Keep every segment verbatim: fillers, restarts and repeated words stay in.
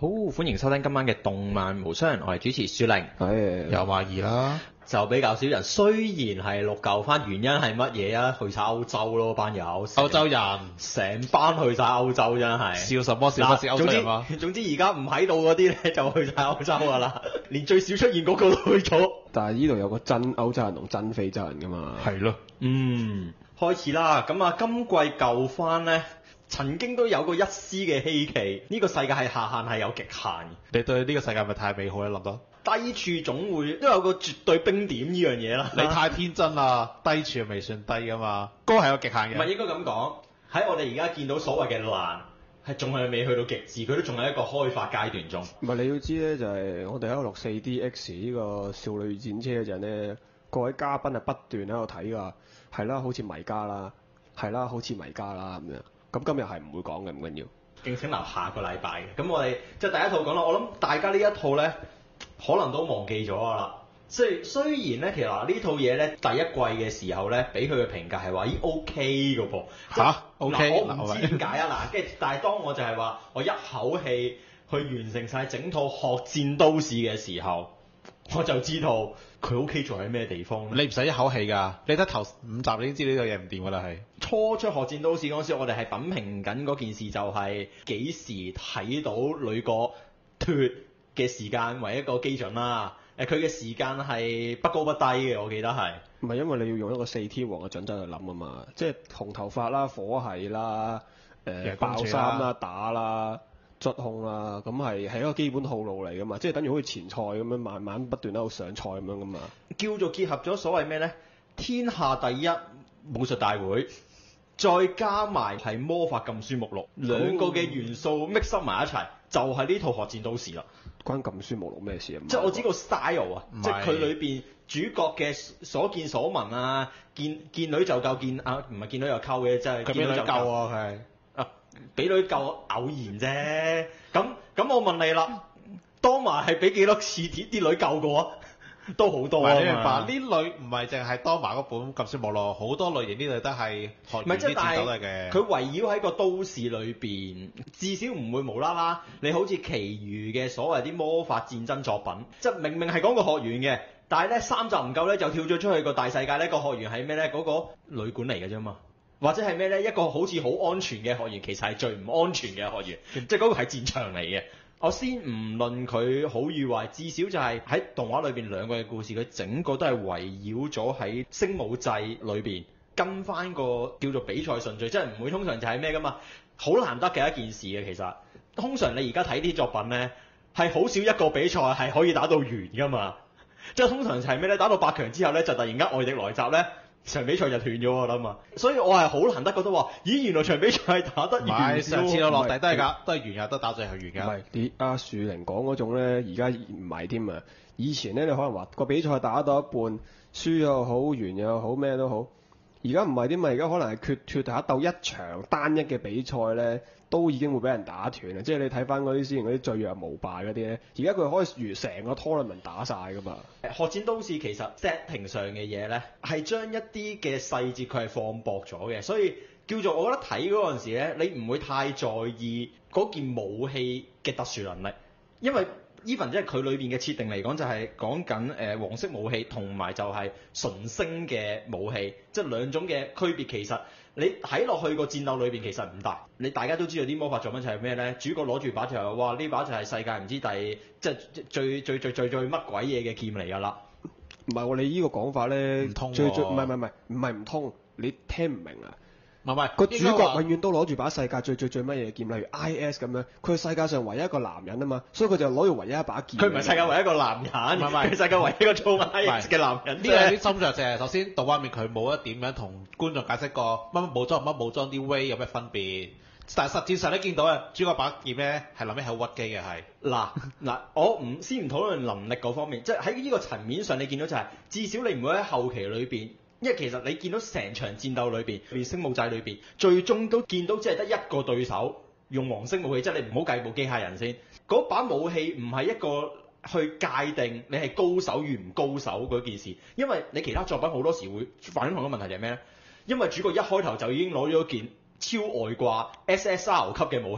好，歡迎收聽今晚嘅動漫無雙，我係主持雪玲， 係又懷疑啦， 就比較少人，雖然係六舊翻，原因係乜嘢啊？去晒歐洲咯，班友， 歐洲人成班去晒歐洲真係， 笑什麼笑不是歐洲人啊！ 總之總之而家唔喺度嗰啲咧就去晒歐洲㗎啦，連最少出現嗰個都去咗。 但係呢度有個真歐洲人同真非洲人㗎嘛？ 係咯， 嗯，開始啦，咁啊今季舊翻咧。曾經都有過一絲嘅希冀，呢、這個世界係下限係有極限。 你對呢個世界咪太美好咧？諗到低處總會都有個絕對冰點呢樣嘢啦。 你太天真啦，低處未算低噶嘛，高係有極限嘅。 唔係應該咁講，喺我哋而家見到所謂嘅爛，係仲係未去到極致，佢都仲係一個開發階段中。 唔係你要知咧，就係、是、我哋喺度錄四 D X 呢個少女戰車嗰陣咧，各位嘉賓係不斷喺度睇㗎，係啦，好似迷家啦，係啦，好似迷家啦咁樣。咁今日係唔會講嘅，唔緊要。 敬請留下個禮拜嘅。咁我哋即係第一套講啦。我諗大家呢一套咧，可能都忘記咗㗎啦。即係雖然咧，其實嗱呢套嘢咧，第一季嘅時候咧，俾佢嘅評價係話咦 OK 嘅噃。 嚇 OK， 我唔知點解啊嗱。跟住但係當我就係話我一口氣去完成晒整套學戰都市嘅時候，我就知道佢 OK 做喺咩地方咧。 你唔使一口氣㗎，你得頭五集你已經知呢個嘢唔掂㗎啦係。 初出學戰都市嗰陣時，我哋係品評緊嗰件事，就係幾時睇到女角脫嘅時間為一個基準啦。誒，佢嘅時間係不高不低嘅，我記得係。 唔係因為你要用一個四天王嘅準則去諗啊嘛，即係紅頭髮啦、火系啦、誒、呃、爆衫啦、打啦、捽控啦，咁係係一個基本套路嚟㗎嘛，即係等於好似前菜咁樣慢慢不斷喺度上菜咁樣㗎嘛。 叫做結合咗所謂咩呢？天下第一武術大會。再加埋係魔法禁書目錄，兩個嘅元素 mix 埋一齊，就係、是、呢套學戰都市啦。 關禁書目錄咩事啊？ 即係我知個 style 啊， 是即係佢裏邊主角嘅所見所聞啊，見見女就夠見啊，唔係見女又溝嘅，即係佢俾女夠啊，佢係啊，俾女夠偶然啫。咁咁我問你啦，當埋係俾幾多次啲啲女夠過啊？都好多啊！ 你明白呢類唔係淨係當埋嗰本禁書目錄，好多類型呢類都係學完啲戰鬥嚟嘅。 佢圍繞喺個都市裏邊，至少唔會無啦啦。你好似其餘嘅所謂啲魔法戰爭作品，即係明明係講個學員嘅，但係咧三集唔夠咧，就跳咗出去個大世界咧。個學員係咩咧？嗰、嗰個旅館嚟嘅啫嘛，或者係咩咧？一個好似好安全嘅學員，其實係最唔安全嘅學員，即係嗰個係戰場嚟嘅。我先唔論佢好與壞，至少就係喺動畫裏邊兩個嘅故事，佢整個都係圍繞咗喺星武祭裏邊跟翻個叫做比賽順序，即係唔會通常就係咩噶嘛，好難得嘅一件事嘅其實。通常你而家睇啲作品呢，係好少一個比賽係可以打到完噶嘛，即係通常就係咩呢？打到八強之後呢，就突然間外敵來襲呢。場比賽就斷咗我諗啊，所以我係好難得覺得話，咦原來場比賽係打得完。 上次我落地都係㗎，都係完又得打最後完㗎。 唔係你阿樹玲講嗰種咧，而家唔係添啊！以前咧，你可能話個比賽打到一半，輸又好，完又好，咩都好。而家唔係添啊！而家可能係決決打鬥一場單一嘅比賽咧，都已經會俾人打斷啊！即係你睇翻嗰啲之前嗰啲最弱無敗嗰啲咧，而家佢可以如成個 tournament 打晒㗎嘛。 學戰都市其實 setting 上嘅嘢咧，係將一啲嘅細節佢係放薄咗嘅，所以叫做我覺得睇嗰陣時咧，你唔會太在意嗰件武器嘅特殊能力，因為 even 即係佢裏邊嘅設定嚟講，就係講緊誒黃色武器同埋就係純星嘅武器，即係兩種嘅區別。其實你睇落去個戰鬥裏邊其實唔大。你大家都知道啲魔法作品就係咩咧？主角攞住把就係哇呢把就係世界唔知第即係最最最最最乜鬼嘢嘅劍嚟㗎啦。 唔係喎，你呢個講法咧， 唔通喎最最唔係唔係唔係唔係唔通，你聽唔明啊？ 唔係唔係個主角永遠都攞住把世界最最最乜嘢劍，例如 I S 咁樣，佢係世界上唯一一個男人啊嘛，所以佢就攞住唯一一把劍。 佢唔係世界唯一一個男人， 唔係唔係佢世界唯一一個做 I S 嘅男人。 呢個有啲深着嘅。首先，動畫面佢冇一點樣同觀眾解釋過乜乜武裝乜武裝啲 way 有咩分別。但係實際上咧見到啊，主角把劍咧係諗起好屈機嘅係。 嗱嗱，我唔先唔討論能力嗰方面，即係喺呢個層面上，你見到就係、是、至少你唔會喺後期裏邊。因為其實你見到成場戰鬥裏邊，連星武祭裏邊，最終都見到只係得一個對手用黃色武器，即係你唔好計部機械人先。嗰把武器唔係一個去界定你係高手與唔高手嗰件事，因為你其他作品好多時會反映同一個問題就係咩咧？因為主角一開頭就已經攞咗件超外掛 S S R 級嘅武器，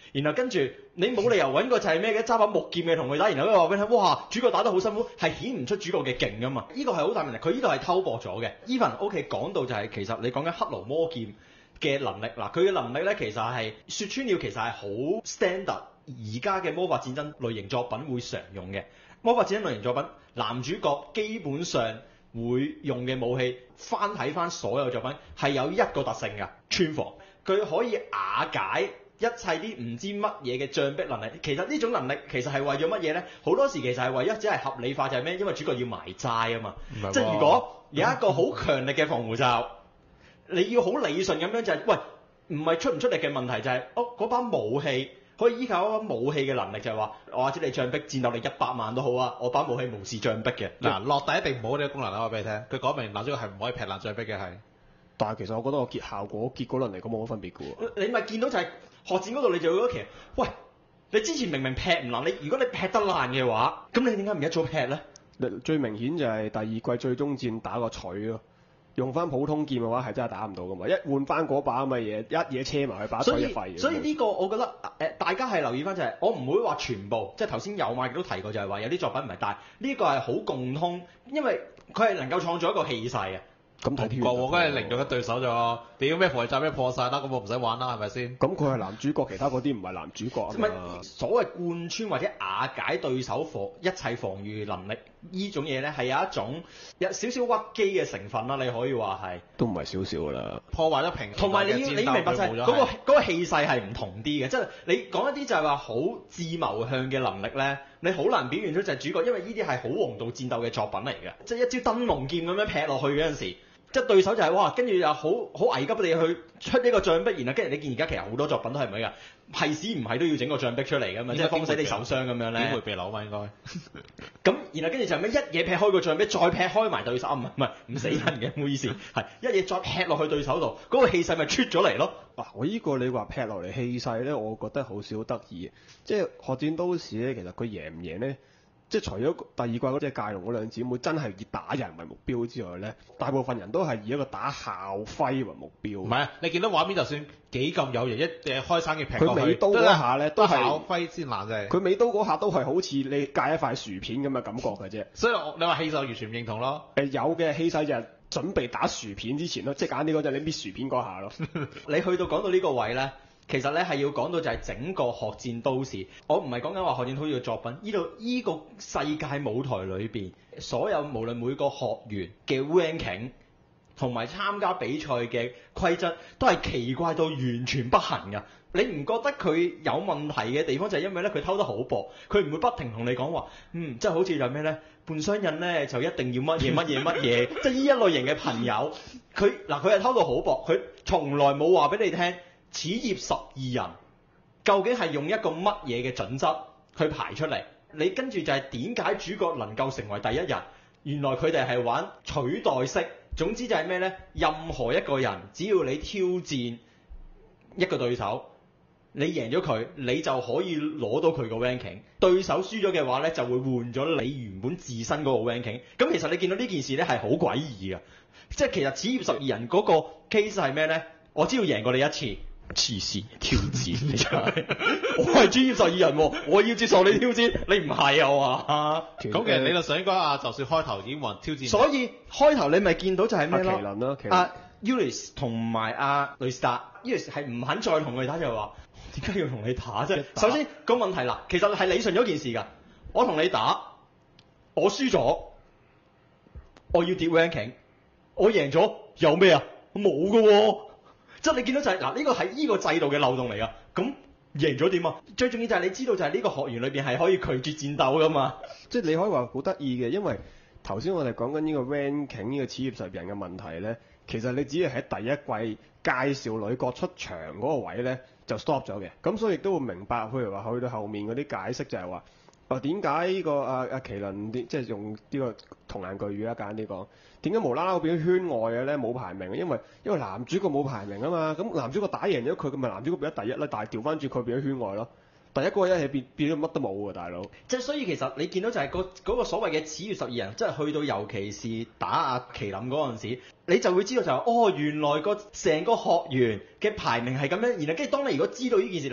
然後跟住你冇理由揾個就係咩嘅揸把木劍嘅同佢打，然後佢話俾你聽，哇主角打得好辛苦，係顯唔出主角嘅勁噶嘛？呢個係好大問題，佢呢度係偷薄咗嘅。Even OK 講到就係、是、其實你講緊黑龍魔劍嘅能力嗱，佢嘅能力咧其實係說穿了，其實係好 standard 而家嘅魔法戰爭類型作品會常用嘅魔法戰爭類型作品，男主角基本上會用嘅武器，翻睇翻所有作品係有一個特性㗎，穿防，佢可以瓦解一切啲唔知乜嘢嘅障壁能力。其實呢種能力其實係為咗乜嘢呢？好多時其實係為咗只係合理化，就係咩？因為主角要埋齋啊嘛。即係如果有一個好強力嘅防護罩，你要好理順咁樣就係、是，喂，唔係出唔出力嘅問題，就係、是，哦嗰把武器可以依靠嗰把武器嘅能力，就係話，我或者你障壁戰鬥力一百萬都好啊，我把武器無視障壁嘅。 嗱，落地一定唔好呢個功能啦，我俾你聽。佢講明男主角係唔可以劈爛障壁嘅，係。 但係其實我覺得個結效果結果論嚟講冇乜分別嘅喎。 你咪見到就係學戰嗰度，你就會覺得其實，喂，你之前明明劈唔爛，你如果你劈得爛嘅話，咁你點解唔一早劈咧？ 最明顯就係第二季最終戰打個錘咯。用翻普通劍嘅話係真係打唔到噶嘛，一換翻嗰把咁嘅嘢，一嘢車埋去把錘就廢。 所以呢個我覺得誒、呃，大家係留意翻就係、是，我唔會話全部，即係頭先有嘛亦都提過就係話有啲作品唔係，但係呢個係好共通，因為佢係能夠創造一個氣勢嘅。 咁睇天， 個喎，梗係凌弱嘅對手咗。屌咩防衛罩咩破晒啦，咁我唔使玩啦，係咪先？ 咁佢係男主角，其他嗰啲唔係男主角啊嘛。 所謂貫穿或者瓦解對手防一切防禦能力呢種嘢咧，係有一種有少少屈機嘅成分啦，你可以話係。 都唔係少少㗎啦。 破壞咗平衡。 同埋你要你要明白就係嗰個嗰、嗰個氣勢係唔同啲嘅，即係你講一啲就係話好智謀向嘅能力咧，你好難表現出就係主角，因為呢啲係好王道戰鬥嘅作品嚟嘅，即係一招燈籠劍咁樣劈落去嗰陣時。即係對手就係、是、哇，跟住又好好危急地去出呢個障壁，然後跟住你見而家其實好多作品都係咪㗎？係屎唔係都要整個障壁出嚟㗎嘛，即係防止你受傷咁樣咧。 點會避樓嘛應該？ 咁然後跟住就係咩？一嘢劈開個障壁，再劈開埋對手，唔係唔係唔死人嘅，唔好意思，係一嘢再劈落去對手度，嗰、那個氣勢咪出咗嚟咯。 嗱、啊，我依個你話劈落嚟氣勢咧，我覺得好少得意。即係學戰都市咧，其實佢贏唔贏咧？即係除咗第二季嗰隻界龍嗰兩姊妹真係以打人為目標之外咧，大部分人都係以一個打校徽為目標。 唔係啊，你見到畫面就算幾咁有型，一誒開山嘅劈佢尾刀嗰下咧都係校徽先難啫。 佢尾刀嗰下都係好似你戒一塊薯片咁嘅感覺嘅啫。 所以我你話氣勢完全唔認同咯。 誒有嘅氣勢就係準備打薯片之前咯，即係揀啲嗰陣你搣薯片嗰下咯。 你去到講到呢個位咧。其實咧係要講到就係整個學戰都市，我唔係講緊話學戰都市嘅作品，呢度依個世界舞台裏邊，所有無論每個學員嘅 ranking 同埋參加比賽嘅規則都係奇怪到完全不行㗎。你唔覺得佢有問題嘅地方就係因為咧佢偷得好薄，佢唔會不停同你講話，嗯，即係好似就咩咧，半雙印咧就一定要乜嘢乜嘢乜嘢，即係呢一類型嘅朋友，佢嗱佢係偷到好薄，佢從來冇話俾你聽。此業十二人究竟係用一個乜嘢嘅準則去排出嚟？你跟住就係點解主角能夠成為第一人？原來佢哋係玩取代式。總之就係咩呢？任何一個人只要你挑戰一個對手，你贏咗佢，你就可以攞到佢個 ranking。對手輸咗嘅話呢，就會換咗你原本自身嗰個 ranking。咁其實你見到呢件事呢係好詭異嘅，即係其實此業十二人嗰個 case 係咩呢？我只要贏過你一次。黐線挑戰你真係，我係專業十二人喎，我要接受你挑戰，你唔係啊嘛？ 咁其實理論上應該啊，就算開頭已經冇人挑戰。 所以開頭你咪見到就係咩咯？ 麒麟啦， 阿 Ulyss 同埋阿雷斯達 Ulyss 係唔肯再同佢打，就係話點解要同你打啫？打首先個問題嗱，其實係理順咗件事㗎。我同你打，我輸咗，我要跌 ranking，我贏咗有咩啊？冇㗎喎。即係你見到就係嗱，呢個係呢個制度嘅漏洞嚟㗎。咁贏咗點啊？最重要就係你知道就係呢個學員裏邊係可以拒絕戰鬥㗎嘛。 即係你可以話好得意嘅，因為頭先我哋講緊呢個 ranking 呢個此業十二人嘅問題咧，其實你只係喺第一季介紹女角出場嗰個位咧就 stop 咗嘅。咁所以亦都會明白，譬如話去到後面嗰啲解釋就係話，啊點解呢個阿阿麒麟啲即係用呢個童顏巨語啦，簡單啲講。點解無啦啦會變咗圈外嘅咧？冇排名，因為因為男主角冇排名啊嘛。咁男主角打贏咗佢，咁咪男主角變咗第一啦。但係調翻轉佢變咗圈外咯。第一嗰個一係變變咗乜都冇喎，大佬。即係所以其實你見到就係個嗰個所謂嘅此業十二人，即係去到尤其是打阿麒麟嗰陣時，你就會知道就係、是、哦，原來個成個學員嘅排名係咁樣。然後跟住當你如果知道呢件事啦，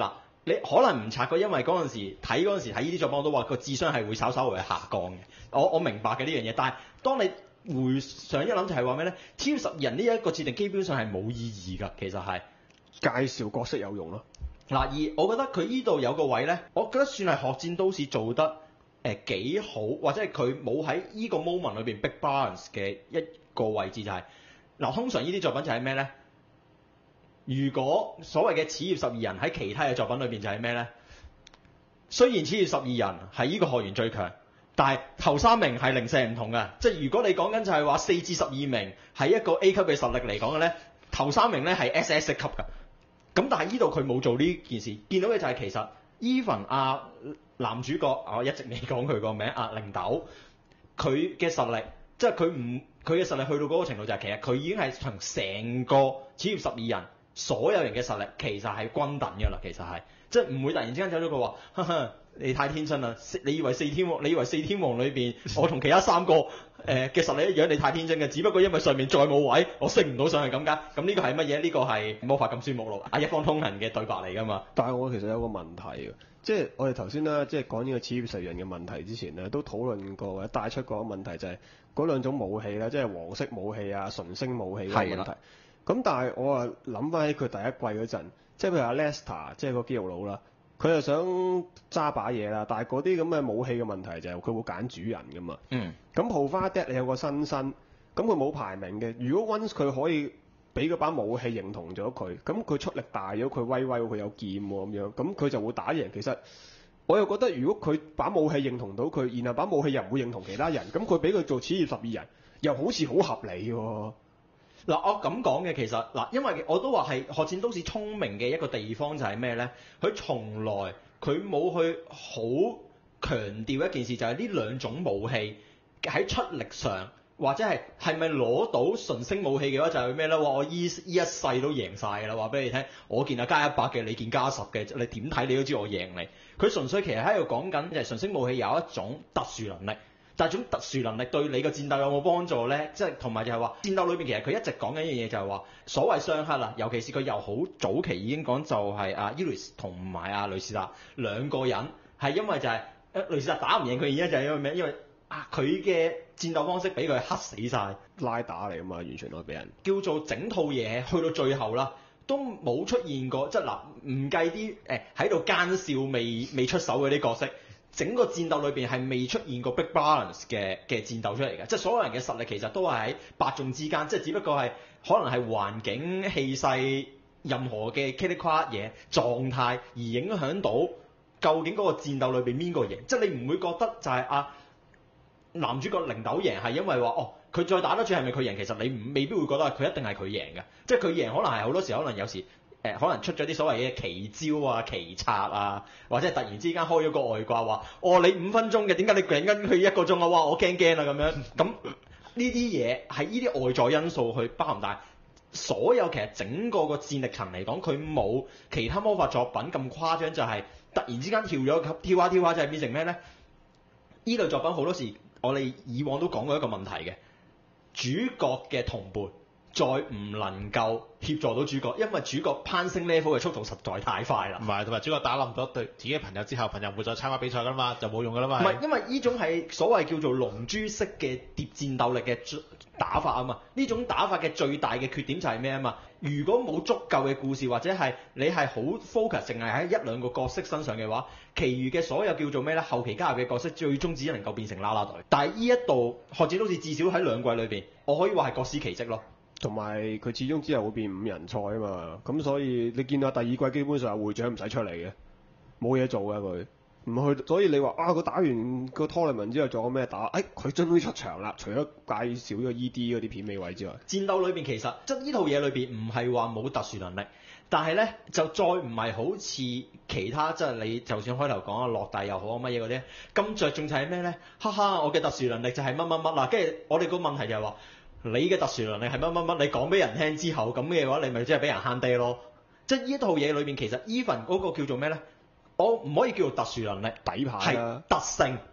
你可能唔察覺，因為嗰陣時睇嗰陣時睇呢啲作品我都話個智商係會稍稍為下降嘅。我我明白嘅呢樣嘢，但係當你回想一諗就係話咩咧 ？T V 十二人呢一個設定基本上係冇意義㗎，其實係介紹角色有用咯。 嗱，而我覺得佢依度有個位咧，我覺得算係學戰都市做得誒幾、呃、好，或者係佢冇喺依個 moment 裏邊 big balance 嘅一個位置就係、是、嗱，通常呢啲作品就係咩咧？如果所謂嘅此業十二人喺其他嘅作品裏邊就係咩咧？雖然此業十二人係依個學員最強，但係頭三名係零舍唔同嘅，即係如果你講緊就係話四至十二名係一個 A 級嘅實力嚟講嘅咧，頭三名咧係 S S 級㗎。咁但係依度佢冇做呢件事，見到嘅就係其實 Even 阿男主角，我一直未講佢個名，阿靈豆，佢嘅實力，即係佢唔佢嘅實力去到嗰個程度就係其實佢已經係從成個此業十二人所有人嘅實力其實係均等㗎啦，其實係即係唔會突然之間走咗個話，呵呵，你太天真啦！你以為四天王，你以為四天王裏邊我同其他三個誒嘅、呃、實力一樣，你太天真嘅，只不過因為上面再冇位，我升唔到上去咁解。咁呢個係乜嘢？呢、這個係魔法禁書目錄啊，一方通行嘅對白嚟㗎嘛。 但係我其實有個問題嘅，即係我哋頭先啦，即係講呢個此業十二人嘅問題之前咧，都討論過或者帶出過個問題，就係嗰兩種武器啦，即係黃色武器啊、純星武器嘅問題。咁但係我啊諗翻起佢第一季嗰陣，即係譬如阿 Lester，即係個肌肉佬啦，佢又想揸把嘢啦，但係嗰啲咁嘅武器嘅問題就係佢會揀主人㗎嘛。嗯。咁 Provide 你有個新身，咁佢冇排名嘅。如果 once 佢可以俾嗰把武器認同咗佢，咁佢出力大咗，佢威威，佢有劍喎咁樣，咁佢就會打贏。其實我又覺得，如果佢把武器認同到佢，然後把武器又唔會認同其他人，咁佢俾佢做此業十二人，又好似好合理喎。 嗱，我咁講嘅其實嗱，因為我都話係學戰都市聰明嘅一個地方就係咩咧？佢從來佢冇去好強調一件事，就係呢兩種武器喺出力上，或者係係咪攞到純星武器嘅話，就係咩咧？話我依依一世都贏晒㗎啦！話俾你聽，我見啊加一百嘅，你見加十嘅，你點睇你都知我贏你。佢純粹其實喺度講緊就係純星武器有一種特殊能力。但係種特殊能力對你個戰鬥有冇幫助咧？即係同埋就係話戰鬥裏邊其實佢一直講緊一樣嘢就係話所謂雙黑啦，尤其是佢又好早期已經講就係阿 Iris 同埋阿雷士達兩個人係因為就係、是、誒雷士達打唔贏佢，而家就係因為咩？因為啊佢嘅戰鬥方式俾佢黑死晒， 拉打嚟㗎嘛，完全可以俾人叫做整套嘢去到最後啦，都冇出現過即係嗱唔計啲誒喺度奸笑未未出手嗰啲角色。整個戰鬥裏邊係未出現過 big balance 嘅嘅戰鬥出嚟嘅，即係所有人嘅實力其實都係喺伯仲之間，即係只不過係可能係環境氣勢任何嘅 kitty 夸嘢狀態而影響到究竟嗰個戰鬥裏邊邊個贏，即係你唔會覺得就係啊男主角靈豆贏係因為話哦佢再打得住係咪佢贏，其實你唔未必會覺得佢一定係佢贏嘅，即係佢贏可能係好多時可能有時。誒可能出咗啲所謂嘅奇招啊、奇策啊，或者係突然之間開咗個外掛話，哦你五分鐘嘅，點解你突然間去一個鐘啊？哇我驚驚啦咁樣，咁呢啲嘢係呢啲外在因素去包含，但係所有其實整個個戰力層嚟講，佢冇其他魔法作品咁誇張，就係突然之間跳咗級，跳下跳下就係變成咩咧？呢類作品好多時我哋以往都講過一個問題嘅，主角嘅同伴。再唔能夠協助到主角，因為主角攀升 level 嘅速度實在太快啦。 唔係，同埋主角打冧咗對自己嘅朋友之後，朋友唔會再參加比賽㗎嘛，就冇用㗎啦嘛。 唔係，因為呢種係所謂叫做龍珠式嘅疊戰鬥力嘅打法啊嘛。呢種打法嘅最大嘅缺點就係咩啊嘛？如果冇足夠嘅故事，或者係你係好 focus 淨係喺一兩個角色身上嘅話，其餘嘅所有叫做咩咧？後期加入嘅角色最終只能夠變成啦啦隊。但係呢一度學戰都市至少喺兩季裏邊，我可以話係各司其職咯。 同埋佢始終之後會變五人賽啊嘛，咁所以你見到第二季基本上會長唔使出嚟嘅，冇嘢做嘅佢，唔去，所以你話啊佢打完個 tournament 之後仲有咩打？誒佢終於出場啦，除咗介紹咗 E D 嗰啲片尾位之外， 戰鬥裏邊其實即係呢套嘢裏邊唔係話冇特殊能力，但係咧就再唔係好似其他即係你就算開頭講啊落地又好啊乜嘢嗰啲咁着重就係咩咧？哈哈，我嘅特殊能力就係乜乜乜啦，跟住我哋個問題就係話。你嘅特殊能力係乜乜乜？你講俾人聽之後，咁嘅話你咪即係俾人慳爹咯。即係呢套嘢裏面其實 even 嗰個叫做咩咧？我唔可以叫做特殊能力， 底牌啦， 係特性。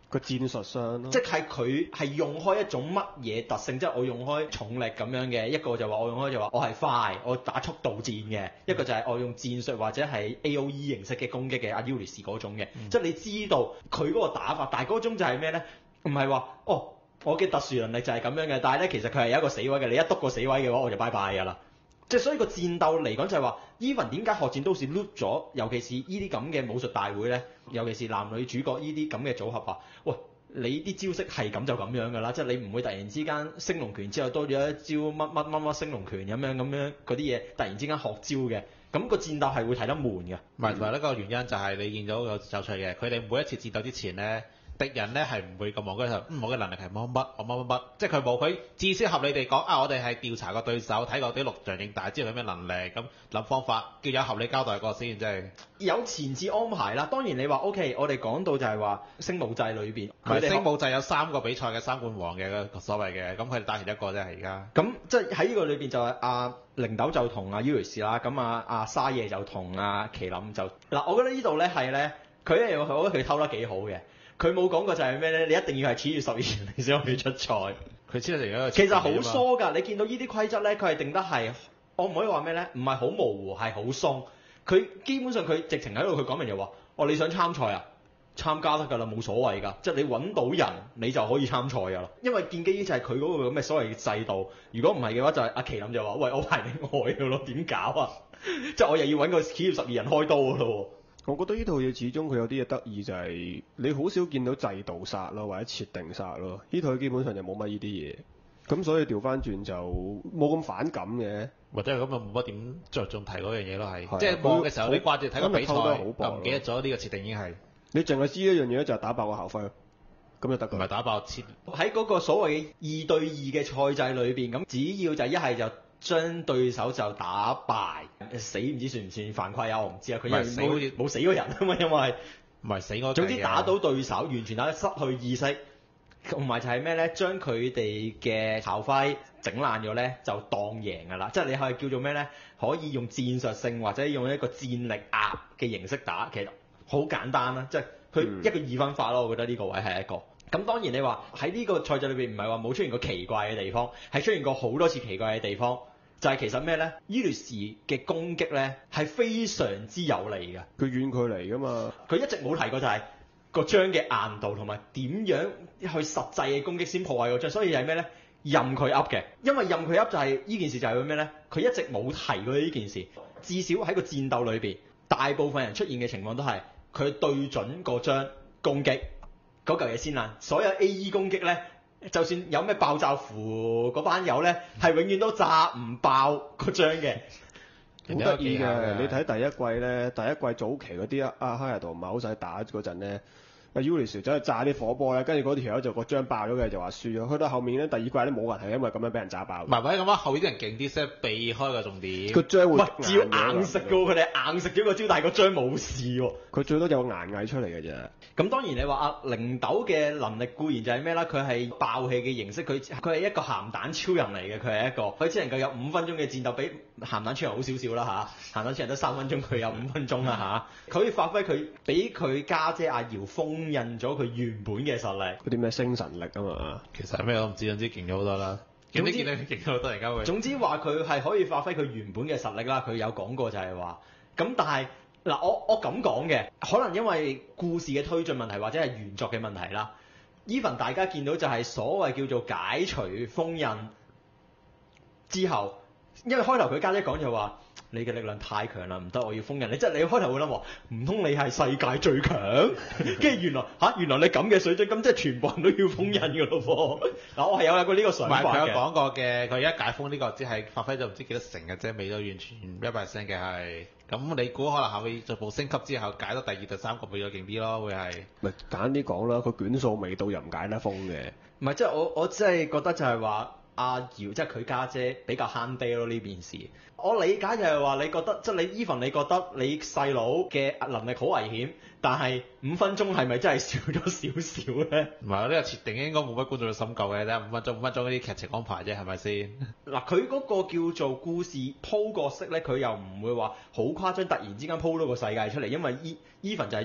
個戰術上咯， 即係佢係用開一種乜嘢特性，即係我用開重力咁樣嘅，一個就話我用開就話我係快，我打速度戰嘅，一個就係我用戰術或者係 A O E 形式嘅攻擊嘅阿 Ulyss 嗰種嘅， 嗯、 即係你知道佢嗰個打法，但係嗰種就係咩咧？唔係話哦，我嘅特殊能力就係咁樣嘅，但係咧其實佢係有一個死位嘅，你一篤個死位嘅話我就拜拜㗎啦。即係所以個戰鬥嚟講就係話 Even 點解學戰都市 loop 咗，尤其是呢啲咁嘅武術大會咧，尤其是男女主角呢啲咁嘅組合啊，喂，你啲招式係咁就咁樣㗎啦，即係你唔會突然之間升龍拳之後多咗一招乜乜乜乜升龍拳咁樣咁樣嗰啲嘢，突然之間學招嘅，咁個戰鬥係會睇得悶嘅。 唔係，同埋呢個原因就係你見到有有趣嘅，佢哋每一次戰鬥之前咧。敵人咧係唔會咁望嗰陣，嗯，我嘅能力係乜乜，我乜乜乜，即係佢冇，佢至少合理地講啊，我哋係調查個對手，睇過啲錄像影帶，知道佢咩能力，咁諗方法，叫有合理交代過先，即係有前置安排啦。當然你話 OK，我哋講到就係話星武祭裏邊， 佢哋星武祭有三個比賽嘅三冠王嘅所謂嘅，咁佢哋打完一個啫，係而家。 咁即係喺呢個裏邊就係阿靈豆就同阿 Ulyss 啦，咁啊阿沙夜就同阿麒麟就嗱，我覺得呢度咧係咧，佢咧我覺得佢偷得幾好嘅。佢冇講過就係咩咧？你一定要係超越十二年你先可以出賽。 佢知道而家其實好疏㗎，你見到呢啲規則咧，佢係定得係，我唔可以話咩咧？唔係好模糊，係好鬆。佢基本上佢直情喺度，佢講明就話：哦，你想參賽啊？參加得㗎啦，冇所謂㗎。即係你揾到人，你就可以參賽㗎啦。因為建基於就係佢嗰個咁嘅所謂制度。如果唔係嘅話，就係阿麒麟就話：喂，我排你外㗎咯，點搞啊？即係我又要揾個超越十二人開刀㗎咯。 我覺得呢套嘢始終佢有啲嘢得意就係你好少見到制度殺咯，或者設定殺咯。呢套基本上就冇乜呢啲嘢，咁所以調翻轉就冇咁反感嘅， 或者係咁啊冇乜點着重提嗰樣嘢咯，係係即係望嘅時候你掛住睇個比賽， 好又唔記得咗呢個設定已經係你淨係知一樣嘢就係打爆個校徽，咁就得㗎。 唔係打爆設喺嗰個所謂嘅二對二嘅賽制裏邊，咁只要就一係就將對手就打敗，死唔知算唔算犯規啊？我唔知啊。佢因為死好似冇死過人啊嘛，因為唔係死嗰。 總之打到對手完全打得失去意識，同埋就係咩咧？將佢哋嘅校徽整爛咗咧，就當贏㗎啦。即係你可以叫做咩咧？可以用戰術性或者用一個戰力壓嘅形式打，其實好簡單啦。即係佢一個二分法咯，我覺得呢個位係一個。咁當然你話喺呢個賽制裏邊唔係話冇出現過奇怪嘅地方，係出現過好多次奇怪嘅地方。就係其實咩咧？Ulyss嘅攻擊咧係非常之有利嘅。 佢遠距離㗎嘛， 佢一直冇提過就係個章嘅硬度同埋點樣去實際嘅攻擊先破壞個章，所以係咩咧？任佢噏嘅，因為任佢噏就係、是、呢件事就係咩咧？佢一直冇提過呢件事，至少喺個戰鬥裏邊，大部分人出現嘅情況都係佢對準個章攻擊嗰嚿嘢先爛，所有 A E 攻擊咧。就算有咩爆炸符嗰班友咧，係永遠都炸唔爆個章嘅， 好得意嘅。你睇第一季咧，第一季早期嗰啲阿哈亞圖唔係好使打嗰陣咧，阿 Ulyss 走去炸啲火波咧，跟住嗰條友就個章爆咗嘅，就話輸咗。去到後面咧，第二季咧冇人係因為咁樣俾人炸爆。 唔係或者咁講，後邊啲人勁啲先避開個重點。 個章會只要硬食嘅喎，佢哋硬食咗個招，但係個章冇事喎。 佢最多有個硬藝出嚟嘅啫。 咁當然你話阿靈豆嘅能力固然就係咩啦？佢係爆氣嘅形式，佢佢係一個鹹蛋超人嚟嘅，佢係一個，佢只能夠有五分鐘嘅戰鬥，比鹹蛋超人好少少啦嚇。鹹蛋超人得三分鐘，佢有五分鐘啦嚇。佢可以發揮佢俾佢家姐阿瑤封印咗佢原本嘅實力。 嗰啲咩星神力啊嘛， 其實咩我唔知，總之勁咗好多啦。總之見到佢勁咗好多，而家會。 總之話佢係可以發揮佢原本嘅實力啦。佢有講過就係話，咁但係。嗱，我我咁講嘅，可能因為故事嘅推進問題或者係原作嘅問題啦。even 大家見到就係所謂叫做解除封印之後，因為開頭佢家姐講就話你嘅力量太強啦，唔得，我要封印你。即係你開頭會諗話，唔通你係世界最強？跟住原來嚇、啊，原來你咁嘅水準，咁即係全部人都要封印㗎咯喎。嗱，我係有過呢個想法嘅。 佢有講過嘅，佢而家解封呢個只係發揮咗唔知幾多成嘅啫，未到完全一百 percent 嘅係。咁你估可能後尾逐步升級之後解到第二、第三個比較勁啲咯，會係？ 咪簡單啲講啦，佢卷數未到又唔解得封嘅。 唔係，即係我我真係覺得就係話阿瑤即係佢家姐比較慳爹咯呢件事。我理解就係話你覺得即係你 even 你覺得你細佬嘅能力好危險，但係五分鐘係咪真係少咗少少咧？ 唔係，呢個設定應該冇乜觀眾去深究嘅啫，五分鐘五分鐘嗰啲劇情安排啫，係咪先？ 嗱，佢嗰個叫做故事鋪角色咧，佢又唔會話好誇張，突然之間鋪到個世界出嚟，因為 even 就係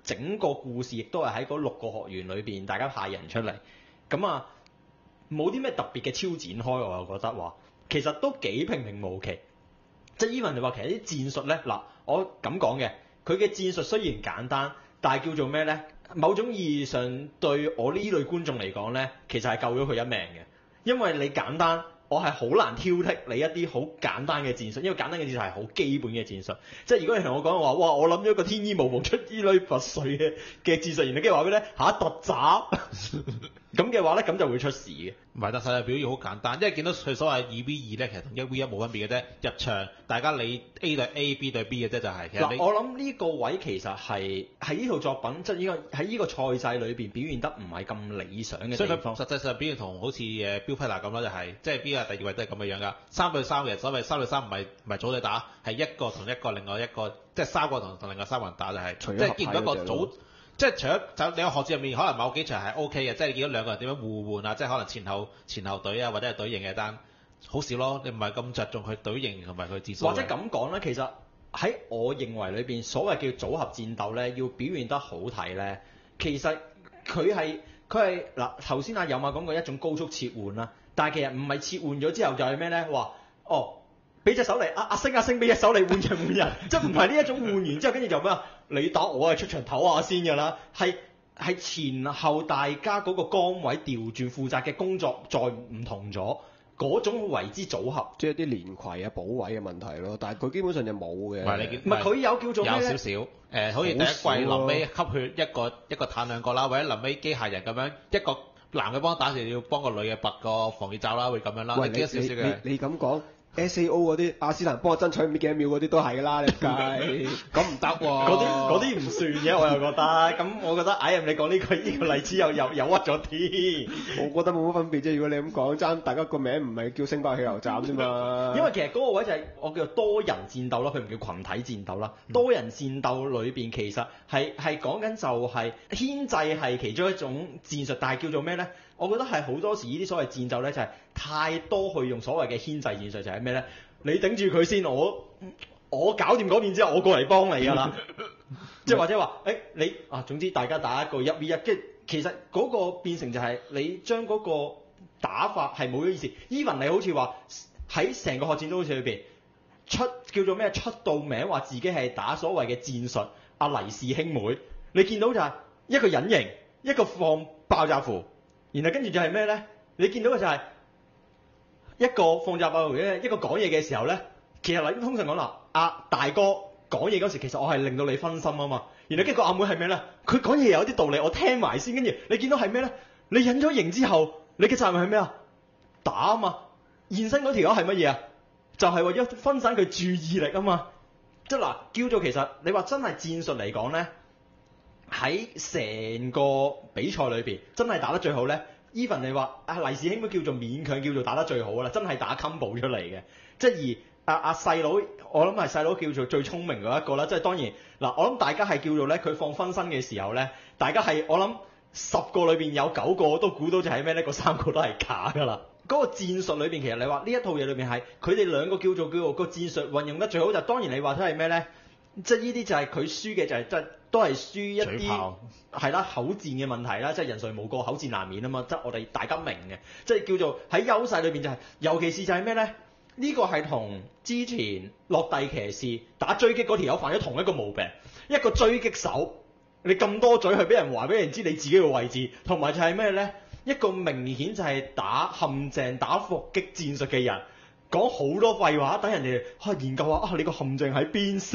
整個故事亦都係喺嗰六個學員裏邊，大家派人出嚟，咁啊冇啲咩特別嘅超展開，我又覺得話其實都幾平平無奇。即係 even 你話其實啲戰術咧，嗱我咁講嘅，佢嘅戰術雖然簡單，但係叫做咩咧？某種意義上對我呢類觀眾嚟講咧，其實係救咗佢一命嘅，因為你簡單。我係好難挑剔你一啲好簡單嘅戰術，因為簡單嘅戰術係好基本嘅戰術。即係如果你同我講話，哇！我諗咗個天衣無縫出衣女拔萃嘅嘅戰術，然後跟住話俾咧嚇突襲咁嘅話咧，咁就會出事嘅。 唔係，但係嘅表現好簡單，因為見到佢所謂二 V 二咧，其實同一 V 一冇分別嘅啫。入場大家你 A 對 A，B 對 B 嘅啫，就係、是。其實嗱，我諗呢個位其實係喺呢套作品，即係呢個喺呢個賽制裏邊表現得唔係咁理想嘅地方。 所以佢實際上表現同好似誒標批拿咁啦，就係、是、即係 B 啊第二位都係咁嘅樣㗎。三對三嘅所謂三對三唔係唔係組隊打，係一個同一個另外一個，即係三個同同另外三個人打就係、是。即係見到一個組。即係除咗就你個學戰入面，可能某幾場係 O K 嘅，即係你見到兩個人點樣互換啊，即係可能前後前後隊啊，或者係隊形嘅，但好少咯。你唔係咁着重佢隊形同埋佢戰術。 或者咁講咧，其實喺我認為裏邊，所謂叫組合戰鬥咧，要表現得好睇咧，其實佢係佢係嗱頭先阿有馬講過一種高速切換啦，但係其實唔係切換咗之後就係咩咧？話哦。俾隻手嚟，阿阿星阿星俾隻手嚟換人換人，即係唔係呢一種換完之後跟住就咩啊？你打我係出場唞下先㗎啦，係係前後大家嗰個崗位調轉負責嘅工作再唔同咗，嗰種為之組合， 即係啲連攜啊、補位嘅問題咯。但係佢基本上就冇嘅。 唔係你唔係佢有叫做咩有咧？ 少少誒、呃，好似第一季臨尾吸血一個一個彈兩個啦，或者臨尾機械人咁樣一個男嘅幫打時要幫個女嘅拔個防熱罩啦，會咁樣啦。 喂， 你記得少少嘅。 你你咁講。S A O 嗰啲阿斯蘭幫我爭取唔知幾多秒嗰啲都係㗎啦，你計咁唔得喎。 嗰啲嗰啲唔算嘅，我又覺得。咁我覺得，哎呀，你講呢個呢個例子又又又屈咗啲。 我覺得冇乜分別啫。如果你咁講，爭大家個名唔係叫星爆氣流站啫嘛。 因為其實嗰個位就係我叫做多人戰鬥啦，佢唔叫群體戰鬥啦。多人戰鬥裏邊其實係係講緊就係牽制係其中一種戰術，但係叫做咩咧？我覺得係好多時呢啲所謂戰鬥咧，就係、是、太多去用所謂嘅牽制戰術，就係咩咧？你頂住佢先，我我搞掂嗰邊之後，我過嚟幫你㗎啦。即係或者話，誒、欸、你啊，總之大家打一個一 v 一，即係其實嗰個變成就係你將嗰個打法係冇咗意思。even 你好似話喺成個學戰都好似裏邊出叫做咩出到名話自己係打所謂嘅戰術，阿黎氏兄妹，你見到就係一個隱形，一個放爆炸符。然後跟住就係咩咧？你見到嘅就係一個放炸爆嘅，一個講嘢嘅時候咧，其實嗱，通常講啦，阿、啊、大哥講嘢嗰時，其實我係令到你分心啊嘛。然後跟住個阿妹係咩咧？佢講嘢有啲道理，我聽埋先。跟住你見到係咩咧？你隱咗形之後，你嘅責任係咩啊？打啊嘛！現身嗰條友係乜嘢啊？就係、是、為咗分散佢注意力啊嘛。即係嗱，叫做其實你話真係戰術嚟講咧。喺成個比賽裏邊，真係打得最好咧。Even 你話阿黎氏兄都叫做勉強叫做打得最好啦，真係打 combo 出嚟嘅。即係而阿阿細佬，我諗係細佬叫做最聰明嗰一個啦。即係當然嗱，我諗大家係叫做咧，佢放分身嘅時候咧，大家係我諗十個裏邊有九個都估到就係咩咧？嗰三個都係假㗎啦。嗰、那個戰術裏邊，其實你話呢一套嘢裏邊係佢哋兩個叫做叫做個戰術運用得最好，就當然你話都係咩咧？即係呢啲就係佢輸嘅就係即係都係輸一啲係啦口戰嘅問題啦，即係人誰無過口戰難免啊嘛，即係我哋大家明嘅，即係叫做喺優勢裏邊就係、是，尤其是就係咩咧？呢、這個係同之前落地騎士打追擊嗰條友犯咗同一個毛病，一個追擊手你咁多嘴去俾人話俾人知你自己嘅位置，同埋就係咩咧？一個明顯就係打陷阱、打伏擊戰術嘅人。講好多廢話，等人哋去、啊、研究下啊！你個陷阱喺邊先？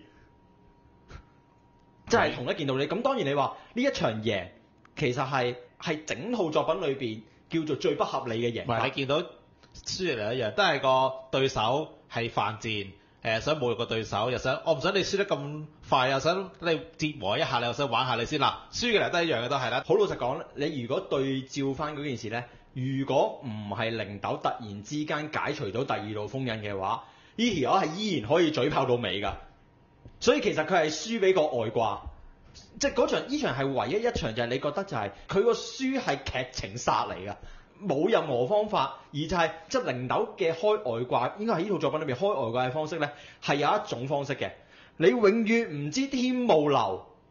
即係同一件道理。咁當然你話呢一場贏，其實係係整套作品裏邊叫做最不合理嘅贏。 唔係你見到輸嚟一樣，都係個對手係犯賤，誒、呃、想侮辱個對手，又想我唔想你輸得咁快，又想你折磨一下，你又想玩下你先啦。輸嘅嚟都一樣嘅都係啦。 好老實講，你如果對照翻嗰件事咧。如果唔係靈豆突然之間解除到第二道封印嘅話，呢條友係依然可以嘴炮到尾㗎。所以其實佢係輸俾個外掛，即係嗰場呢場係唯一一場就係你覺得就係佢個輸係劇情殺嚟㗎，冇任何方法，而就係即係靈豆嘅開外掛，應該係呢套作品裏面開外掛嘅方式咧，係有一種方式嘅。你永遠唔知天霧流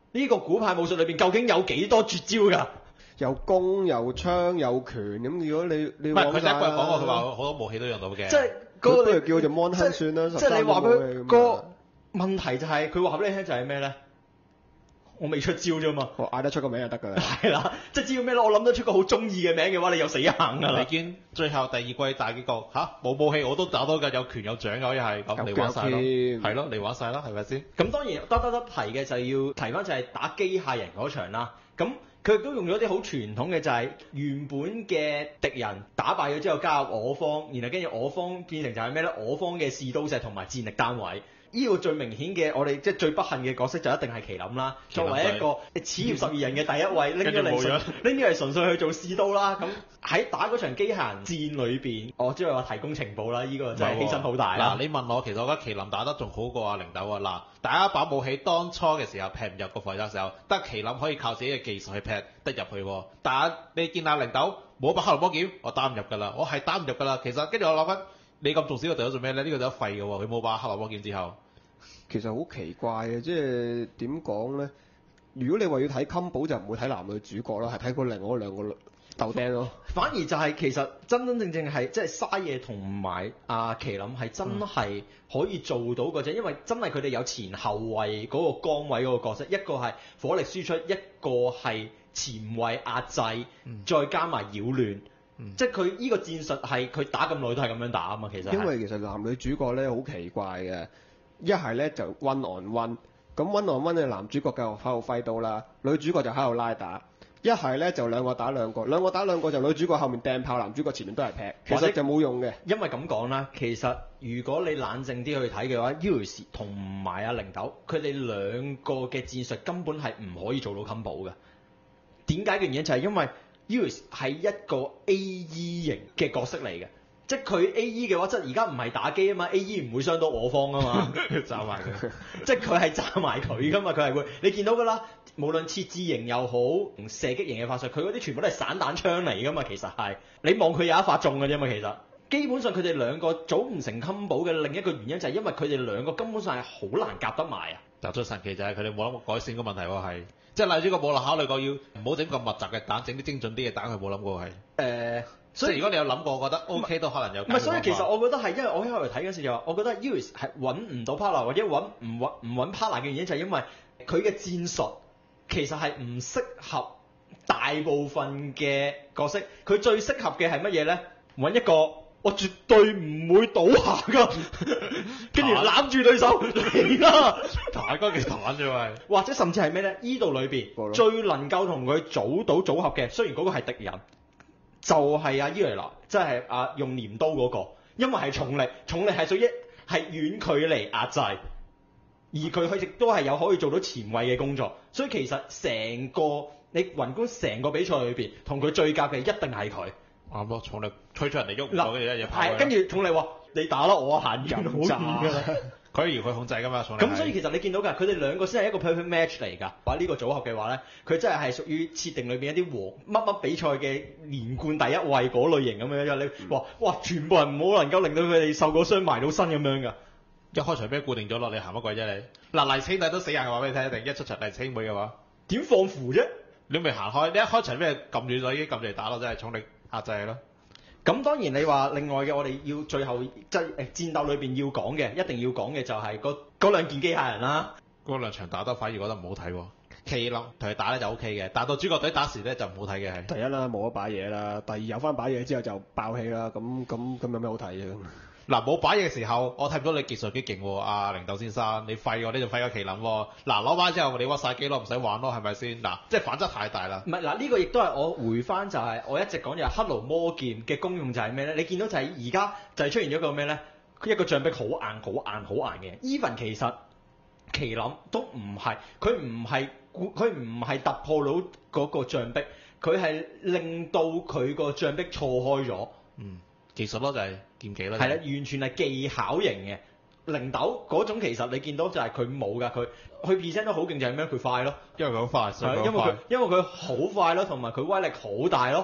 呢、個古派武術裏邊究竟有幾多絕招㗎？ 有弓有槍有拳咁，如果你你唔係佢第一季講晒講過，佢話好多武器都用到嘅。 即係佢嗰個不如叫做 mon 亨算啦， 即係你話佢佢個問題就係佢話俾你聽就係咩咧？我未出招啫嘛。 我嗌得出個名就得㗎啦。 係啦，即係只要咩咧？我諗得出個好中意嘅名嘅話，你有死硬㗎你啦。 見最後第二季大結局嚇冇武器我都打到㗎，有拳有掌㗎，可以係咁， 有你玩晒咯， 腳添係咯，你玩晒啦，係咪先？ 咁當然得得得提嘅就要提翻就係打機械人嗰場啦。咁佢亦都用咗啲好傳統嘅，就係原本嘅敵人打敗咗之後加入我方，然後跟住我方變成就係咩咧？我方嘅士刀石同埋戰力單位。呢個最明顯嘅，我哋即係最不幸嘅角色就一定係麒麟啦。 麒麟作為一個始業十二人嘅第一位，拎咗嚟跟住冇咗拎咗嚟純粹去做士刀啦。咁喺打嗰場機械人戰裏邊，我只係話提供情報啦。呢、個真係犧牲好大啦嗱，。你問我，其實我覺得麒麟打得仲好過阿靈豆啊！嗱，大家把武器當初嘅時候劈唔入個防守嘅時候，得麒麟可以靠自己嘅技術去劈得入去喎。但係你見阿靈豆冇一把克羅波劍，我打唔入㗎啦，我係打唔入㗎啦。其實跟住我諗緊，你咁重視個隊友做咩咧？呢、個隊友廢嘅喎，佢冇把克羅波劍之後。 其實好奇怪嘅，即係點講咧？如果你話要睇 combo 就唔會睇男女主角啦，係睇佢另外兩個鬥釘咯。 反而就係其實真真正正係即係沙野同埋阿麒麟係真係可以做到嗰隻，因為真係佢哋有前後衞嗰個崗位嗰個角色，一個係火力輸出，一個係前衞壓制， 嗯再加埋擾亂。 嗯即係佢呢個戰術係佢打咁耐都係咁樣打啊嘛，其實係因為其實男女主角咧好奇怪嘅，一係咧就 one on one，咁 one on one 嘅男主角繼續喺度揮刀啦，女主角就喺度拉打。一係咧就兩個打兩個，兩個打兩個就女主角後面掟炮，男主角前面都係劈，其或者實就冇用嘅。 因為咁講啦，其實如果你冷靜啲去睇嘅話 Uris 同埋阿靈豆，佢哋兩個嘅戰術根本係唔可以做到 combo 嘅。點解嘅原因就係因為 Uris 係一個 A E 型嘅角色嚟嘅，即係佢 A E 嘅話，即係而家唔係打機啊嘛 ，A E 唔會傷到我方啊嘛， 炸埋佢。 即係佢係炸埋佢噶嘛，佢係會你見到㗎啦。無論設置型又好，射擊型嘅法術，佢嗰啲全部都係散彈槍嚟㗎嘛。其實係你望佢有一發中嘅啫嘛。其實基本上佢哋兩個組唔成 combo 嘅另一個原因就係因為佢哋兩個根本上係好難夾得埋啊。 但最神奇就係佢哋冇諗過改善個問題喎，係即係例如個冇考慮過要唔好整咁密集嘅蛋，整啲精準啲嘅蛋，佢冇諗過係。誒、 呃， 所以如果你有諗過，我覺得 OK 都可能有。 唔係，所以其實我覺得係因為我一開頭睇嗰時就話，我覺得 Uris 係揾唔到 partner 或者揾唔揾唔揾 partner 嘅原因就係因為佢嘅戰術其實係唔適合大部分嘅角色，佢最適合嘅係乜嘢咧？揾一個我絕對唔會倒下㗎，跟住攬住對手嚟啦， 彈嗰幾彈啫喎， 或者甚至係咩咧？依度裏邊最能夠同佢組到組合嘅，雖然嗰個係敵人，就係阿伊雷娜，即係阿用鐮刀嗰個，因為係重力，重力係屬於係遠距離壓制。而佢佢亦都係有可以做到前衞嘅工作，所以其實成個你宏觀成個比賽裏邊，同佢最夾嘅一定係佢。 啱咯，重力推出人哋喐唔到嘅嘢，嘢跑係跟住重力話你打啦，我行遠好遠㗎啦。 佢可以遙距控制㗎嘛，重力。 咁所以其實你見到㗎，佢哋兩個先係一個 perfect match 嚟㗎。話呢個組合嘅話咧，佢真係係屬於設定裏邊一啲和乜乜比賽嘅連冠第一位嗰類型咁樣。因為你話哇，全部人冇能夠令到佢哋受過傷埋到身咁樣㗎。 一開場俾固定咗落，你行乜鬼啫你？嗱，黎青弟都死硬嘅話俾你聽，一定一出場黎青妹嘅話， 點放符啫？ 你未行開，你一開場俾佢撳住咗已經撳住嚟打咯，真係重力壓制咯。 咁當然你話另外嘅，我哋要最後即係誒戰鬥裏邊要講嘅，一定要講嘅就係嗰嗰兩件機械人啦。 嗰兩場打得反而覺得唔好睇喎。麒麟同佢打咧就 O K 嘅，但到主角隊打時咧就唔好睇嘅係。 第一啦，冇咗把嘢啦；第二有翻把嘢之後就爆氣啦。咁咁咁有咩好睇啫？ 嗱，冇把嘢嘅時候，我睇唔到你技術幾勁喎，阿靈豆先生，你廢喎，你仲廢過麒麟喎。嗱，攞把之後你屈晒機咯，唔使玩咯，係咪先？嗱，即係反則太大啦。 唔係嗱，呢個亦都係我回翻就係我一直講就係克勞魔劍嘅功用就係咩咧？你見到就係而家就係出現咗一個咩咧？一個象壁好硬、好硬、好硬嘅。even 其實麒麟都唔係，佢唔係佢唔係突破到嗰個象壁，佢係令到佢個象壁錯開咗。 嗯。技術咯就係劍技啦， 係啦，完全係技巧型嘅。靈豆嗰種其實你見到就係佢冇㗎，佢佢 present 得好勁就係咩？佢快咯， 因為佢好快，所以因為佢因為佢好快咯，同埋佢威力好大咯。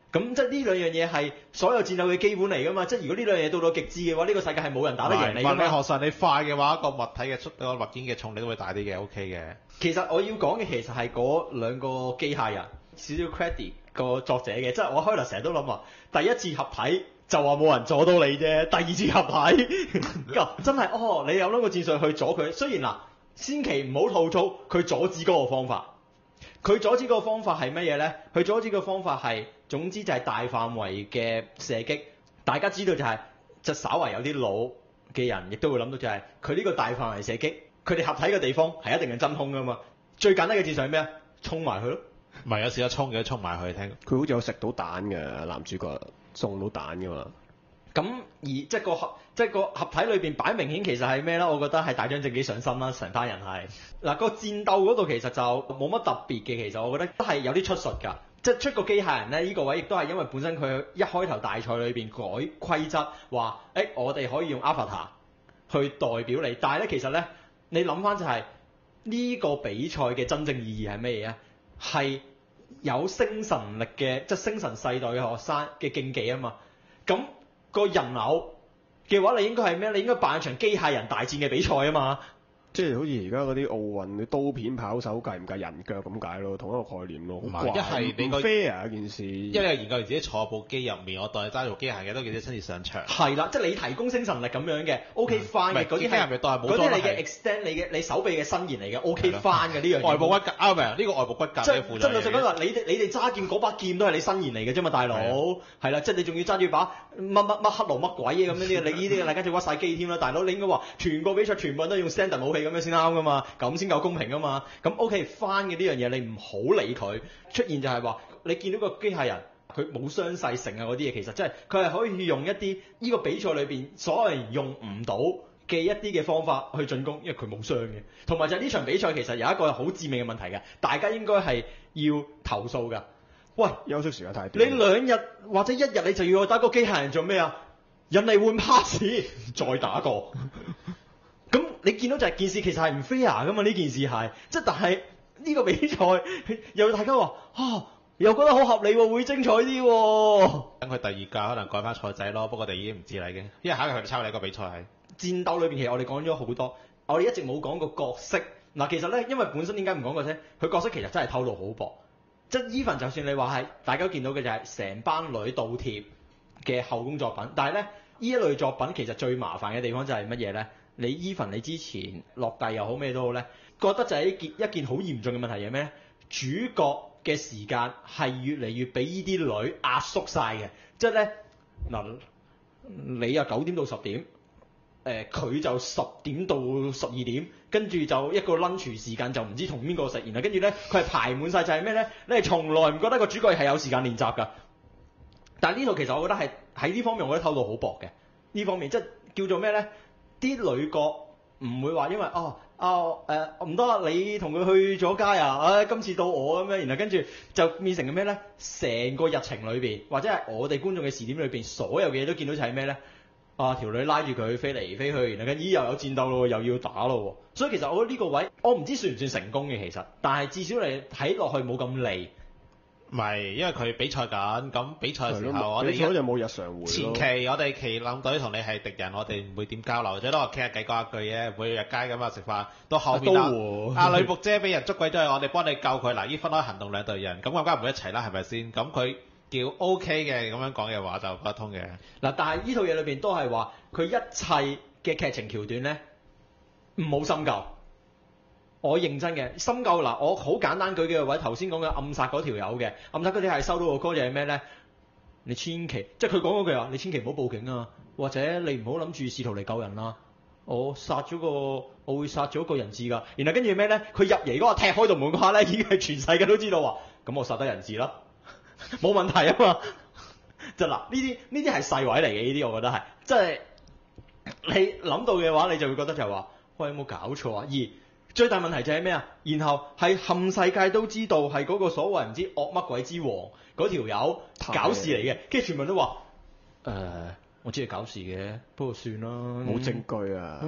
咁即係呢兩樣嘢係所有戰鬥嘅基本嚟㗎嘛，即係如果呢兩樣嘢到到極致嘅話，呢、呢個世界係冇人打得贏你㗎物理嘛。 學上你快嘅話，個物體嘅速個物件嘅重力都會大啲嘅，OK 嘅。 其實我要講嘅其實係嗰兩個機械人，少少 credit 個作者嘅，即係我開頭成日都諗話，第一次合體就話冇人阻到你啫，第二次合體真係哦，你有諗個戰術去阻佢。雖然嗱，千祈唔好吐槽佢阻止嗰個方法，佢阻止嗰個方法係乜嘢呢？佢阻止個方法係總之就係大範圍嘅射擊。大家知道就係、是，就稍為有啲腦嘅人亦都會諗到就係佢呢個大範圍射擊。佢哋合體嘅地方係一定係真空㗎嘛，最簡單嘅戰術係咩啊？衝埋去咯。 唔係有時一衝嘅，衝埋去聽。 佢好似有食到蛋嘅男主角，送到蛋㗎嘛。 咁而即係個合即係個合體裏邊擺明顯其實係咩啦？我覺得係大張正己上身啦，成班人係嗱、個戰鬥嗰度其實就冇乜特別嘅，其實我覺得都係有啲出術㗎。即係出個機械人咧，呢、呢個位亦都係因為本身佢一開頭大賽裏邊改規則，話誒、欸、我哋可以用 Avatar 去代表你，但係咧其實咧。你諗翻就係、是、呢、這個比賽嘅真正意義係咩嘢啊？係有星神力嘅，即係星神世代嘅學生嘅競技啊嘛。咁、那個人偶嘅話，你應該係咩？你應該扮一場機械人大戰嘅比賽啊嘛。 即係好似而家嗰啲奧運啲刀片跑手計唔計人腳咁解咯，同一個概念咯。 唔好怪係一係你個 fair 件事， 因為研究員自己坐部機入面，我當你揸住部機械嘅都幾隻親自上場。 係啦，即係你提供星神力咁樣嘅 ，OK 翻嘅嗰啲係係咪當係冇嗰啲你嘅係 extend 你嘅你手臂嘅伸延嚟嘅，OK 翻嘅呢樣嘢。 外部骨骼啱咪？呢個外部骨骼即嘅負係真係責講話，你哋你哋揸劍嗰把劍都係你伸延嚟嘅啫嘛，大佬係啦，即係你仲要揸住把乜乜乜黑奴乜鬼嘢咁樣啲，你呢啲大家仲屈晒機添啦，大佬你應該話全個比賽全部人都用 standard 武器咁樣先啱噶嘛，咁先夠公平噶嘛。咁 OK 翻嘅呢樣嘢你唔好理佢，出現就係話你見到個機械人佢冇傷勢性啊嗰啲嘢，其實即係佢係可以用一啲呢個比賽裏邊所有人用唔到嘅一啲嘅方法去進攻，因為佢冇傷嘅。同埋就係呢場比賽其實有一個好致命嘅問題嘅，大家應該係要投訴㗎。喂， 休息時間太短。 你兩日或者一日你就要去打個機械人做咩啊？人哋換 pass 再打過。咁你見到就係件事其實係唔 fair 㗎嘛？呢件事係即係，但係呢個比賽又大家話啊，又覺得好合理喎，會精彩啲喎。 等佢第二屆可能改翻賽制咯，不過我哋已經唔知啦已經，因為下一個佢哋抽你個比賽係戰鬥裏邊，其實我哋講咗好多，我哋一直冇講過角色。嗱，其實咧，因為本身點解唔講過啫？佢角色其實真係偷到好薄，即係 even 就算你話係大家都見到嘅就係成班女倒貼嘅後宮作品，但係咧呢一類作品其實最麻煩嘅地方就係乜嘢咧？你 even 你之前落地又好咩都好咧，覺得就係一件一件好嚴重嘅問題係咩咧？主角嘅時間係越嚟越俾呢啲女壓縮晒嘅，即係咧嗱，你又九點到十點。誒佢、呃、就十點到十二點，跟住就一個 lunch 時間就唔知同邊個食，然後跟住咧佢係排滿晒，就係咩咧？你係從來唔覺得個主角係有時間練習㗎。但係呢度其實我覺得係喺呢方面，我覺得透露好薄嘅。呢方面即係叫做咩咧？啲女角唔會話因為哦哦誒唔得，你同佢去咗街啊，唉、哎、今次到我咁樣，然後跟住就變成嘅咩咧？成個日程裏邊，或者係我哋觀眾嘅視點裏邊，所有嘅嘢都見到就係咩咧？啊條女拉住佢飛嚟飛去，然後跟咦又有戰鬥咯，又要打咯，所以其實我覺得呢個位我唔知算唔算成功嘅其實，但係至少你睇落去冇咁利。 唔係，因為佢比賽緊，咁比賽嘅時候我哋比賽就冇日常會咯。 前期我哋旗艦隊同你係敵人，我哋唔會點交流，最多我傾下偈講一句啫，唔會日街咁啊食飯。到後面啦，阿女僕姐俾人捉鬼咗去，我哋幫你救佢。嗱，依分開行動兩隊人，咁我梗係唔會一齊啦，係咪先？咁佢叫 OK 嘅咁樣講嘅話就講得通嘅。 嗱，但係呢套嘢裏邊都係話佢一切嘅劇情橋段咧，唔好深究。我認真嘅深究嗱，我好簡單舉幾個位，頭先講嘅暗殺嗰條友嘅暗殺嗰啲係收到個 call 就係咩咧？你千祈即係佢講嗰句話，你千祈唔好報警啊，或者你唔好諗住試圖嚟救人啦。我殺咗個，我會殺咗個人質㗎。然後跟住咩咧？佢入嚟嗰個踢開道門嗰下咧，已經係全世界都知道話，咁我殺得人質啦，冇問題啊嘛。就嗱，呢啲呢啲係細位嚟嘅，呢啲我覺得係，即係你諗到嘅話，你就會覺得就係話，喂，有冇搞錯啊？而最大問題就係咩啊？然後係冚世界都知道係嗰個所謂唔知惡乜鬼之王嗰條友搞事嚟嘅，跟住全部都話誒、呃，我知係搞事嘅，不過算啦， 冇證據啊。 咁啊，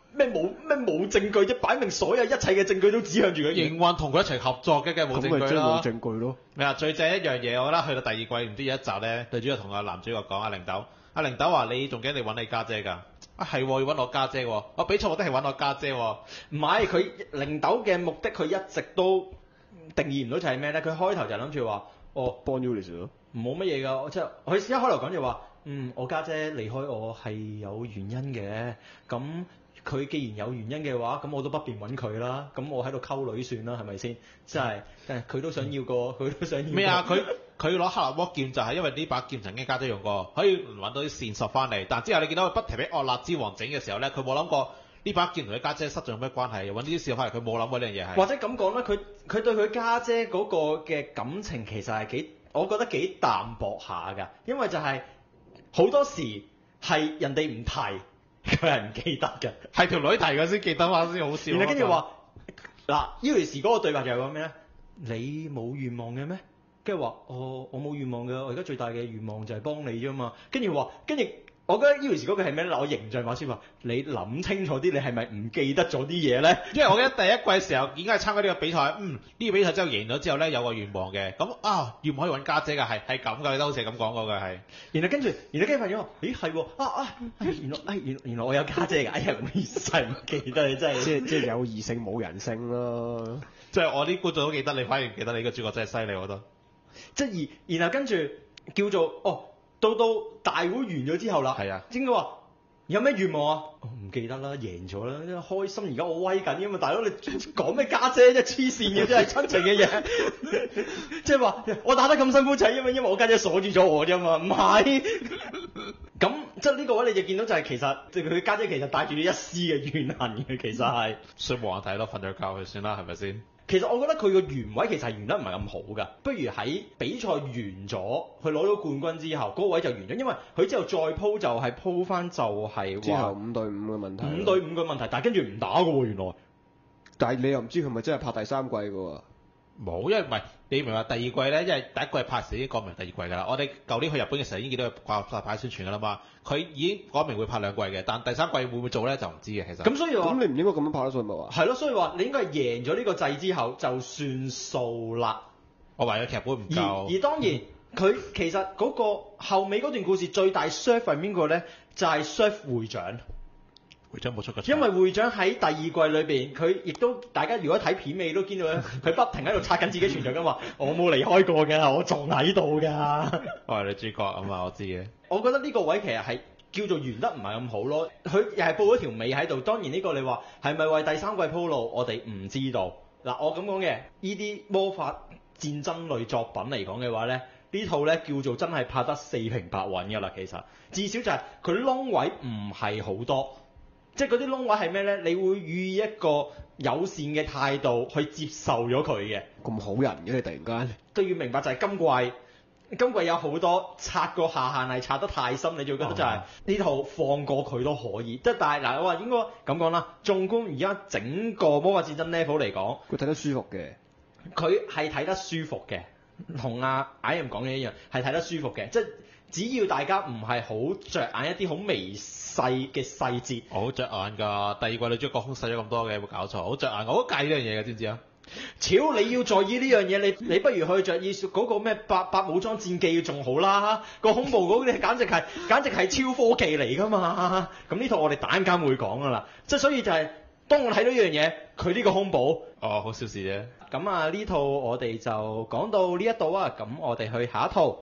咩冇咩冇證據啫？擺明所有一切嘅證據都指向住佢。 營運同佢一齊合作嘅，梗係冇證咁咪據啦即係冇。證據咯。 咩啊？最正一樣嘢，我覺得去到第二季唔知有一集咧，女主角同阿男主角講阿玲豆，阿玲豆話你仲記得你揾你家姐㗎？啊係喎，要揾我家姐喎。我比賽目的係揾我家姐喎。 唔係佢零豆嘅目的，佢一直都定義唔到就係咩咧？佢開頭就諗住話，哦幫 Ulyss 咯。 冇乜嘢㗎，即係佢一開頭講就話，嗯，我家姐離開我係有原因嘅，咁佢既然有原因嘅話，咁我都不便揾佢啦，咁我喺度溝女算啦，係咪先？即係，但係佢都想要個，佢都想要個咩啊？佢佢攞克納摩劍就係因為呢把劍曾經家姐用過，可以揾到啲線索翻嚟。但之後你見到佢不停俾惡辣之王整嘅時候咧，佢冇諗過呢把劍同佢家姐失咗有咩關係，又揾呢啲線索翻嚟，佢冇諗過呢樣嘢係。 或者咁講啦，佢佢對佢家姐嗰個嘅感情其實係幾，我覺得幾淡薄下㗎，因為就係、好多時係人哋唔提，佢係唔記得嘅。 係條女提嘅先記得翻先好笑。 然後跟住話嗱，Ulyss嗰個對白就係講咩咧？你冇願望嘅咩？跟住話哦，我冇願望嘅，我而家最大嘅願望就係幫你啫嘛。跟住話，跟住我覺得 Ulyss嗰句係咩咧？嗱，我形象化先話，你諗清楚啲，你係咪唔記得咗啲嘢咧？ 因為我記得第一季嘅時候已經係參加呢個比賽，嗯，呢、個比賽之後贏咗之後咧有個願望嘅，咁啊願望可以揾家姐㗎，係係咁㗎，你都好似係咁講過嘅係。 然後跟住，然後跟住發現，咦係喎，啊啊，哎原來，哎原來原來我有家姐㗎，哎呀唔好意思，真係唔記得你真係。 即係即係有異性冇人性咯。 即係我啲觀眾都記得你，反而唔記得你個主角真係犀利，我覺得。 即係而然後跟住叫做哦，到到大會完咗之後啦， 係啊， 應該話有咩願望啊？哦唔記得啦，贏咗啦，開心而家我威緊㗎嘛，大佬你講咩家姐啫？黐線嘅真係親情嘅嘢，即係話我打得咁辛苦就係因為因為我家姐鎖住咗我啫嘛，唔係。咁即係呢個位你就見到就係其實即係佢家姐其實帶住一絲嘅怨恨嘅，其實係。 所以冇人睇咯，瞓咗覺佢算啦，係咪先？ 其實我覺得佢個原位其實係原得唔係咁好㗎，不如喺比賽完咗，佢攞到冠軍之後，嗰、個位就完咗，因為佢之後再鋪就係鋪翻就係之後話五對五嘅問題。 五對五嘅問題，但係跟住唔打㗎喎，原來。 但係你又唔知佢咪真係拍第三季㗎喎？ 冇，因為唔係你明白第二季咧，因為第一季拍時已經講明第二季㗎啦。我哋舊年去日本嘅時候已經見到佢掛晒牌宣傳㗎啦嘛。佢已經講明會拍兩季嘅，但第三季會唔會做咧就唔知嘅其實。 咁所以話咁你唔應該咁樣拍得上咪話？ 係咯，所以話你應該係贏咗呢個制之後就算數啦。 我話個劇本唔而夠。 而當然佢其實嗰個後尾嗰段故事最大 serve 係邊個咧？就係、serve 會長。 會長冇出過場。 因為會長喺第二季裏邊，佢亦都大家如果睇片尾都見到咧，佢不停喺度刷緊自己存在感話：我冇離開過㗎，我仲喺度㗎。 我係女主角啊嘛，我知嘅。 我覺得呢個位其實係叫做完得唔係咁好咯。佢又係報咗條尾喺度。當然呢個你話係咪為第三季鋪路，我哋唔知道。嗱，我咁講嘅呢啲魔法戰爭類作品嚟講嘅話咧，呢套咧叫做真係拍得四平八穩㗎啦。其實至少就係佢窿位唔係好多。即係嗰啲窿位係咩咧？你會予以一個友善嘅態度去接受咗佢嘅。 咁好人嘅你突然間。 都要明白就係今季，今季有好多拆個下限係拆得太深，你就會覺得就係、是、呢、哦、套放過佢都可以。即係但係嗱，我話應該咁講啦。縱觀而家整個魔法戰爭 level 嚟講， 佢睇得舒服嘅。 佢係睇得舒服嘅，同阿 Iam 講嘅一樣，係睇得舒服嘅。即係只要大家唔係好着眼一啲好微細嘅細節， 我好着眼㗎。第二季女主角空使咗咁多嘅，有冇搞錯？好着眼，我好介意呢樣嘢嘅，知唔知啊？ 超你要在意呢樣嘢，你你不如去着意嗰個咩八八武裝戰記仲好啦，個恐怖嗰啲簡直係簡直係超科技嚟㗎嘛。咁呢套我哋打陣間會講㗎啦。即係所以就係、是、當我睇到呢樣嘢，佢呢個恐怖， 哦，好小事啫。 咁啊呢套我哋就講到呢一度啊。咁我哋去下一套。